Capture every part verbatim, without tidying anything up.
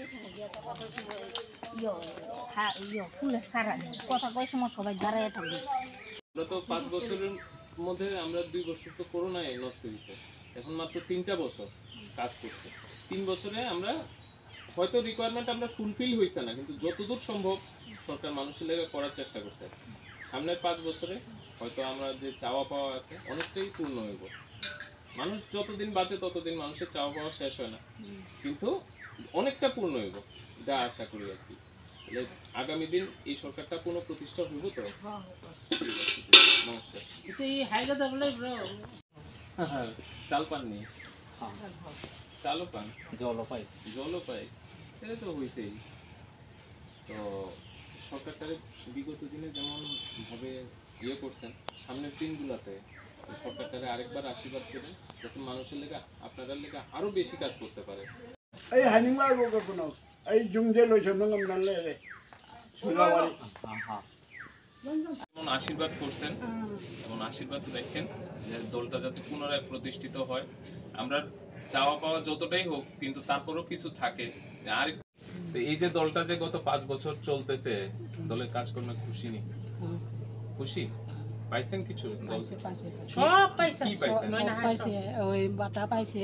কথা কয় সময় সবাই দাঁড়ায় থাকবে। আমরা তো পাঁচ বছরের মধ্যে আমরা দুই বছর তো করোনায় নষ্ট হয়েছে, এখন মাত্র তিনটা বছর কাজ করছে। তিন বছরে আমরা হয়তো রিকোয়ারমেন্ট আমরা ফুলফিল হয়েছে না, কিন্তু যতদূর সম্ভব সরকার মানুষের লেগে করার চেষ্টা করছে। সামনের পাঁচ বছরে হয়তো আমরা যে চাওয়া পাওয়া আছে অনেকটাই পূর্ণ হইব। মানুষ যতদিন বাঁচে ততদিন মানুষের চাওয়া পাওয়া শেষ হয় না, কিন্তু অনেকটা পূর্ণ হইব এটা আশা করি আর কি। তাহলে আগামী দিন এই সরকারটা পুনঃ প্রতিষ্ঠা হইব তো। নমস্কার। চাল পাননি? চালও পান, জলও পাই, জলও পাই, এটা তো হয়েছেই। তো সরকারটারে বিগত দিনে যেমন ভাবে ইয়ে করছেন, সামনের দিনগুলোতে সরকারটারে আরেকবার আশীর্বাদ করবেন যাতে মানুষের লেগে আপনারা লেগে আরো বেশি কাজ করতে পারে। এই হানিমার বকর কোন এই জুমজে লইছ নঙ্গম নালে সুলাওয়ারি যেমন আশীর্বাদ করছেন এমন আশীর্বাদ রাখেন যে দলটা যাতে পুনরায় প্রতিষ্ঠিত হয়। আমরা চাওয়া পাওয়া যতটাই হোক, কিন্তু তারপরও কিছু থাকে। আর এই যে দলটা যে গত পাঁচ বছর চলতেছে, দলের কাজকর্মে খুশি নি? খুশি পাইছেন কিছু? দল সব পাইছে, কি পাইছেন? পাইছে ওই বাটা পাইছে,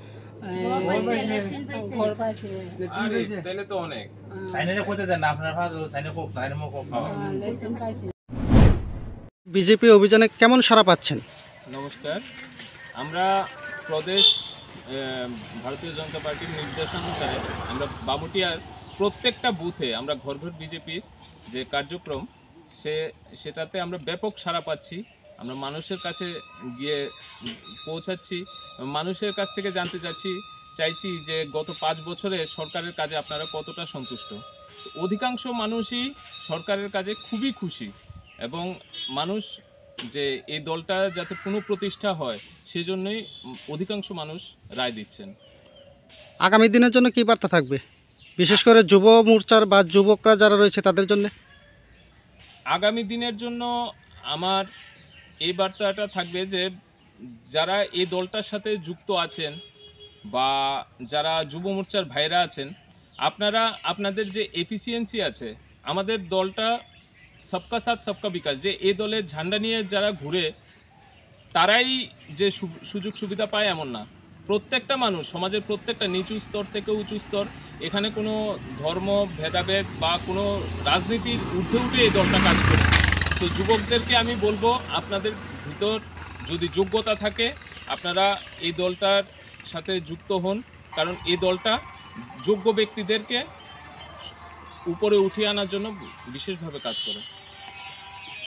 ঘর পাইছে। আরে তাহলে তো অনেক। তাইনে কইতে দেন আপনার ভালো, তাইনে কোক তাইনে মো কোক পাইছে। বিজেপি অভিযানে কেমন সাড়া পাচ্ছেন? নমস্কার। আমরা প্রদেশ ভারতীয় জনতা পার্টির নির্দেশানুসারে আমরা বামুটিয়ার প্রত্যেকটা বুথে আমরা ঘর ঘর বিজেপির যে কার্যক্রম সে সেটাতে আমরা ব্যাপক সাড়া পাচ্ছি। আমরা মানুষের কাছে গিয়ে পৌঁছাচ্ছি, মানুষের কাছ থেকে জানতে চাচ্ছি চাইছি যে গত পাঁচ বছরে সরকারের কাজে আপনারা কতটা সন্তুষ্ট। অধিকাংশ মানুষই সরকারের কাজে খুবই খুশি এবং মানুষ যে এই দলটা যাতে পুনঃপ্রতিষ্ঠা হয় সেজন্যই অধিকাংশ মানুষ রায় দিচ্ছেন। আগামী দিনের জন্য কি বার্তা থাকবে, বিশেষ করে যুব মোর্চার বা যুবকরা যারা রয়েছে তাদের জন্য? আগামী দিনের জন্য আমার এই বার্তাটা থাকবে যে যারা এই দলটার সাথে যুক্ত আছেন বা যারা যুব মোর্চার ভাইরা আছেন, আপনারা আপনাদের যে এফিসিয়েন্সি আছে, আমাদের দলটা সবকা সাথ সবকা বিকাশ, যে এই দলের ঝান্ডা নিয়ে যারা ঘুরে তারাই যে সুযোগ সুবিধা পায় এমন না। প্রত্যেকটা মানুষ, সমাজের প্রত্যেকটা নিচু স্তর থেকে উঁচু স্তর, এখানে কোনো ধর্ম ভেদাভেদ বা কোনো রাজনীতির ঊর্ধ্বে উঠে এই দলটা কাজ করে। তো যুবকদেরকে আমি বলবো, আপনাদের ভিতর যদি যোগ্যতা থাকে আপনারা এই দলটার সাথে যুক্ত হন, কারণ এই দলটা যোগ্য ব্যক্তিদেরকে উপরে উঠিয়ে আনার জন্য বিশেষভাবে কাজ করে।